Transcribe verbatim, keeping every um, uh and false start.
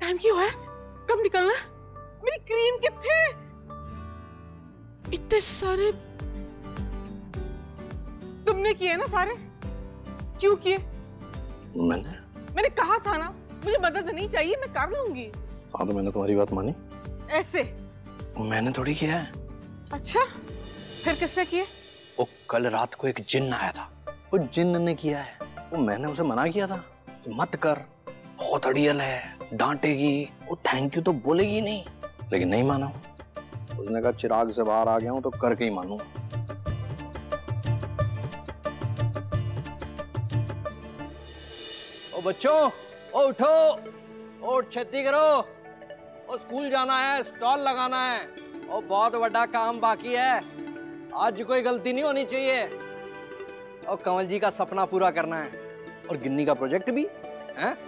Time क्यों है? कब निकलना है? मेरी क्रीम कितने? इतने सारे तुमने किए ना सारे? क्यों किए? मैंने मैंने कहा था ना मुझे मदद नहीं चाहिए, मैं कर लूंगी। हाँ तो मैंने तुम्हारी बात मानी। ऐसे मैंने थोड़ी किया है। अच्छा फिर किसने किए? वो कल रात को एक जिन्न आया था, वो जिन्न ने किया है। वो मैंने उसे मना किया था कि मत कर, बहुत अड़ियल है, डांटेगी, वो थैंक यू तो बोलेगी नहीं, लेकिन नहीं माना। उसने कहा चिराग से बाहर आ गया हूं तो करके ही मानूं। ओ बच्चों, ओ उठो, ओ छेती करो, ओ स्कूल जाना है, स्टॉल लगाना है, ओ बहुत बड़ा काम बाकी है, आज कोई गलती नहीं होनी चाहिए। और कमल जी का सपना पूरा करना है और गिन्नी का प्रोजेक्ट भी है।